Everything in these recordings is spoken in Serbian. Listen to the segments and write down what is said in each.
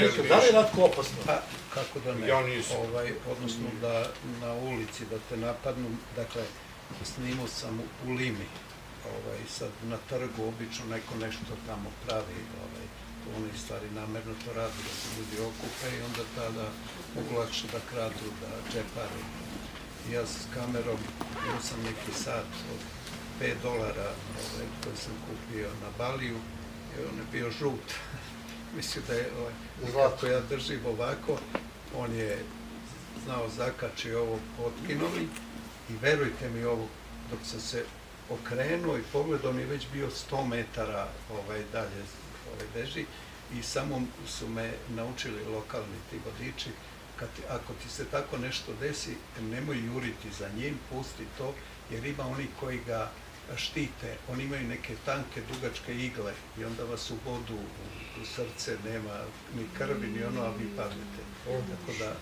Čekaj, da li je Ratko opasno? Pa, kako da ne? Ja nisam. Odnosno da na ulici da te napadnu, dakle, snimao sam u Limi, sad na trgu obično neko nešto tamo pravi, oni stvari namerno to radi, da se ljudi okupe i onda tada mogu lakše da kradu, da džepare. Ja s kamerom imao sam neki sat od $5 koji sam kupio na Baliju i on je bio žut. Mislim da je, kako ja držim ovako, on je znao zakači ovo potkinuli i verujte mi ovo, dok sam se okrenuo i pogledao, on je već bio 100 metara dalje beži i samo su me naučili lokalni ti vodiči, ako ti se tako nešto desi, nemoj juriti za njim, pusti to, jer ima oni koji ga štite, oni imaju neke tanke, dugačke igle i onda vas ubodu u srce, nema ni krvi, ni ono, a vi padnete. Tako da,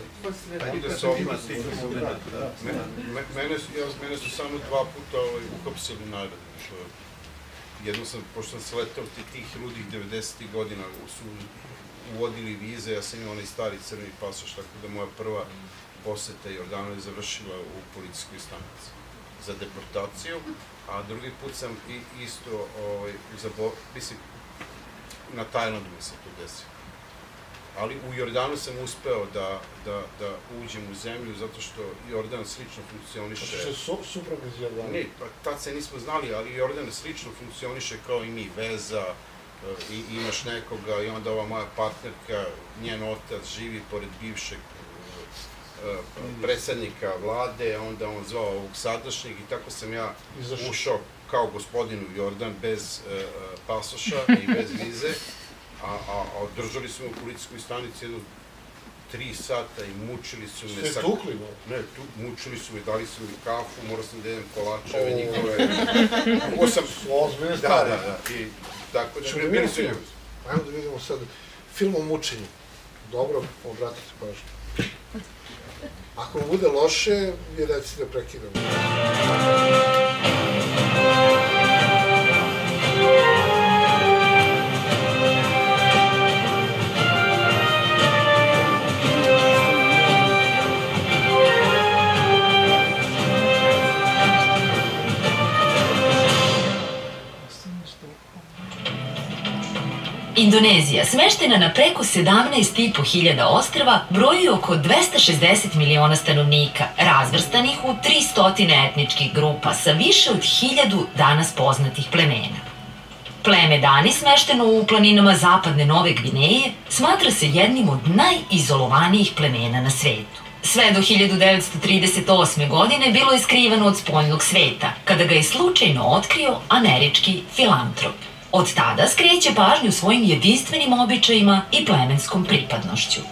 ima tih momenta. Mene su samo 2 puta uhapsili naredno. Jednom sam, pošto sam se letao tih rudih 90. godina, su uvodili vize, ja sam imao onaj stari crni pasoš, tako da moja prva poseta Jordanu je završila u policijskoj stanici za deportaciju, a drugi put sam isto, mislim, na Tajlandu mi se to desilo. Ali u Jordanu sam uspeo da uđem u zemlju, zato što Jordan slično funkcioniše... Što je suprug iz Jordana? Ne, tad se nismo znali, ali Jordan slično funkcioniše kao i mi, veza, imaš nekoga i onda ova moja partnerka, njen otac živi pored bivšeg predsednika vlade, onda on zvao ovog sadašnjeg i tako sam ja ušao kao gospodin u Jordan bez pasoša i bez vize, a držali su me u policijskoj stanici jedno 3 sata i mučili su me. Ste tukli? Ne, mučili su me, dali su mi kafu, morao sam da jedem kolačeve njihove. Ozbiljne stvari. Da, i tako da bili su ljudi. Ajmo da vidimo sad film o mučenju. Dobro, obratite pažnju. Ako mu bude loše, vi recite da prekidamo. Indonezija, smeštena na preko 17.500 ostrva, broji oko 260 miliona stanovnika, razvrstanih u 300 etničkih grupa sa više od 1000 danas poznatih plemena. Pleme Dani, smešteno u planinama zapadne Nove Gvineje, smatra se jednim od najizolovanijih plemena na svetu. Sve do 1938. godine bilo je skrivano od spoljnog sveta, kada ga je slučajno otkrio američki filantrop. Od tada skreće pažnju svojim jedinstvenim običajima i plemenskom pripadnošću.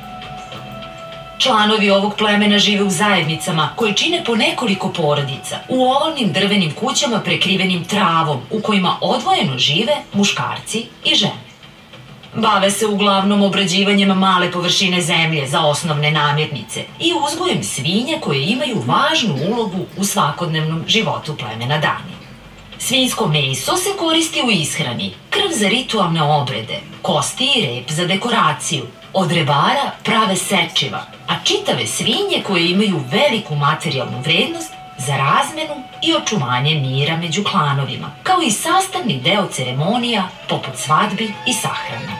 Članovi ovog plemena žive u zajednicama koje čine po nekoliko porodica, u ovalnim drvenim kućama prekrivenim travom, u kojima odvojeno žive muškarci i žene. Bave se uglavnom obrađivanjem male površine zemlje za osnovne namirnice i uzgojem svinja koje imaju važnu ulogu u svakodnevnom životu plemena Dani. Svinjsko meso se koristi u ishrani, krv za ritualne obrede, kosti i rep za dekoraciju. Od rebara prave sečiva, a čitave svinje koje imaju veliku materijalnu vrednost za razmenu i očuvanje mira među klanovima, kao i sastavni deo ceremonija poput svadbi i sahrana.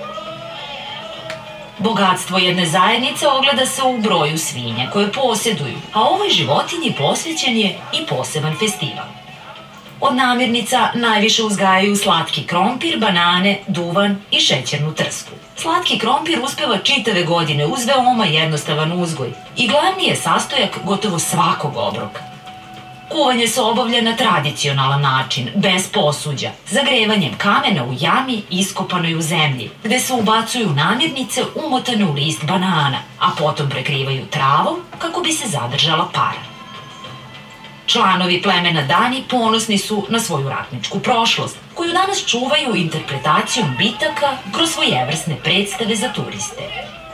Bogatstvo jedne zajednice ogleda se u broju svinja koje posjeduju, a ovoj životinji posvećen je i poseban festival. Od namirnica najviše uzgajaju slatki krompir, banane, duvan i šećernu trsku. Slatki krompir uspeva čitave godine uz veoma jednostavan uzgoj i glavni je sastojak gotovo svakog obroka. Kuvanje se obavlja na tradicionalan način, bez posuđa, zagrevanjem kamena u jami iskopanoj u zemlji, gde se ubacuju namirnice umotane u list banana, a potom prekrivaju travom kako bi se zadržala para. Članovi plemena Dani ponosni su na svoju ratničku prošlost, koju danas čuvaju interpretacijom bitaka kroz svojevrsne predstave za turiste.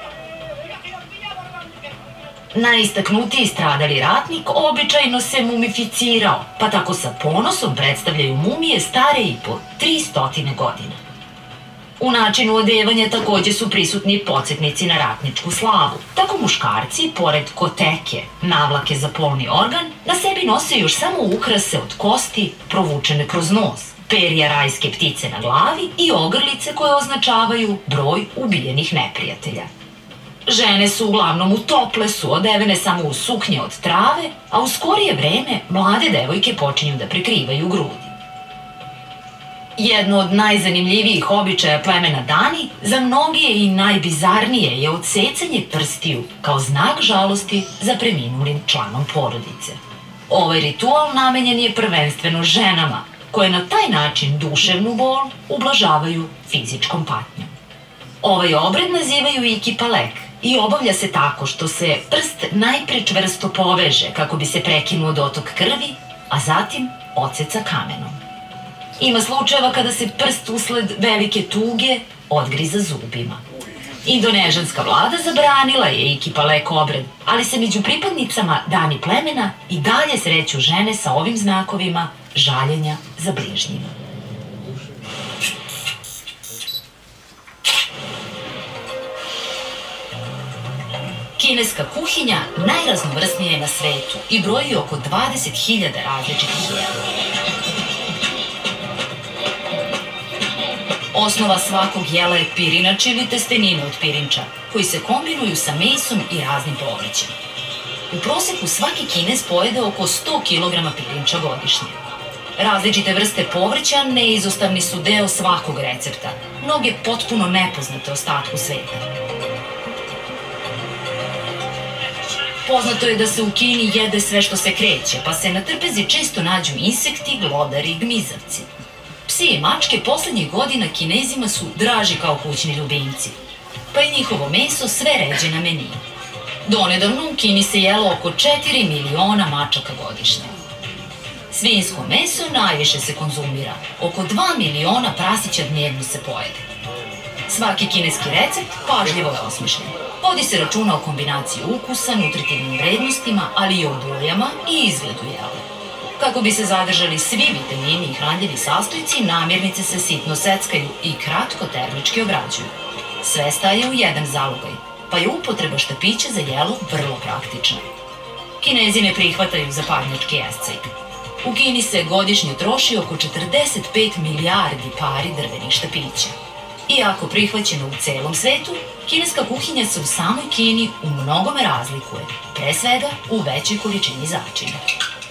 Najistaknutiji stradali ratnik običajno se mumificirao, pa tako sa ponosom predstavljaju mumije stare i po 300 godina. U načinu odevanja takođe su prisutni podsjetnici na ratničku slavu. Tako muškarci, pored koteke, navlake za polni organ, na sebi nose još samo ukrase od kosti provučene kroz nos, perja rajske ptice na glavi i ogrlice koje označavaju broj ubijenih neprijatelja. Žene su uglavnom u toplesu, odevene samo u suknje od trave, a u skorije vreme mlade devojke počinju da prekrivaju grudi. Jedno od najzanimljivijih običaja plemena Dani, za mnoge i najbizarnije, je odsecanje prstiju kao znak žalosti za preminulim članom porodice. Ovaj ritual namenjen je prvenstveno ženama, koje na taj način duševnu bol ublažavaju fizičkom patnjom. Ovaj obred nazivaju i kipalek i obavlja se tako što se prst najpre čvrsto poveže kako bi se prekinuo dotok krvi, a zatim odseca kamenom. Ima slučajeva kada se prst usled velike tuge odgriza zubima. Indonežanska vlada zabranila je i kipalek obred, ali se među pripadnicama Dani plemena i dalje sreću žene sa ovim znakovima žaljenja za bližnjima. Kineska kuhinja najraznovrsnija je na svetu i broji oko 20.000 različitih jela. Osnova svakog jela je pirinač ili testenine od pirinča, koji se kombinuju sa mesom i raznim povrćem. U proseku svaki Kinez pojede oko 100 kg pirinča godišnje. Različite vrste povrća neizostavni su deo svakog recepta, mnoge potpuno nepoznate ostatku sveta. Poznato je da se u Kini jede sve što se kreće, pa se na trpezi često nađu insekti, glodari i gmizavci. Psi i mačke poslednjih godina Kinezima su draži kao kućni ljubimci, pa je njihovo meso sve ređe na meniju. Donedavno u Kini se jelo oko 4 miliona mačaka godišnje. Svinjsko meso najviše se konzumira, oko 2 miliona prasića dnevno se pojede. Svaki kineski recept pažljivo je osmišljen. Vodi se računa o kombinaciji ukusa, nutritivnim vrednostima, ali i o bojama i izgledu jela. Kako bi se zadržali svi vitamini i hranljivi sastojci, namirnice se sitno seckaju i kratko termički obrađuju. Sve staje u jedan zalogaj, pa je upotreba štapića za jelo vrlo praktična. Kinezi ne prihvataju zapadnjački escaj. U Kini se godišnje troši oko 45 milijardi pari drvenih štapića. Iako prihvaćena u celom svetu, kineska kuhinja se u samoj Kini u mnogome razlikuje, pre svega u većoj količini začina.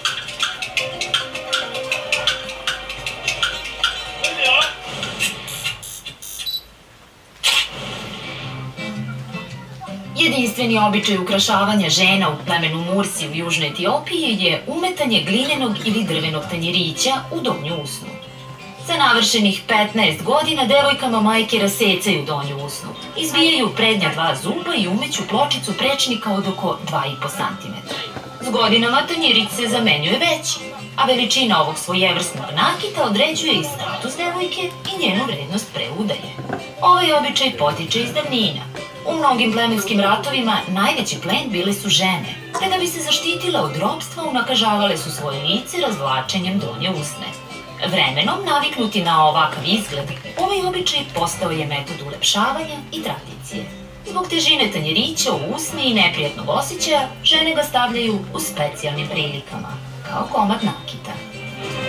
Jedinstveni običaj ukrašavanja žena u plemenu Mursi u Južnoj Etiopiji je umetanje glinenog ili drvenog tanjirića u donju usnu. Za navršenih 15 godina devojkama majke rasecaju donju usnu, izbijaju prednja 2 zuba i umeću pločicu prečnika od oko 2,5 cm. S godinama tanjirić se zamenjuje veći, a veličina ovog svojevrsnog nakita određuje i status devojke i njenu vrednost pre udaje. Ovaj običaj potiče iz davnina. U mnogim plemenskim ratovima najveći plen bile su žene, te da bi se zaštitile od ropstva unakažavale su svoje lice razvlačenjem donje usne. Vremenom, naviknuti na ovakav izgled, ovaj običaj postao je metod ulepšavanja i tradicije. Zbog težine tanjirića u usni i neprijatnog osjećaja, žene ga stavljaju u specijalnim prilikama, kao komad nakita.